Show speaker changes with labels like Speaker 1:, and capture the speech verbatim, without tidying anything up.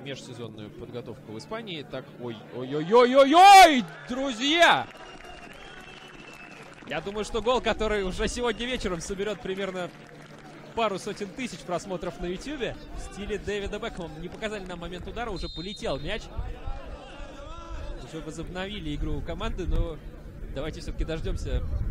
Speaker 1: межсезонную подготовку в Испании. Так, ой-ой-ой-ой-ой-ой, друзья! Я думаю, что гол, который уже сегодня вечером соберет примерно пару сотен тысяч просмотров на ютубе в стиле Дэвида Бекхэма. Не показали нам момент удара, уже полетел мяч. Уже возобновили игру команды, но давайте все-таки дождемся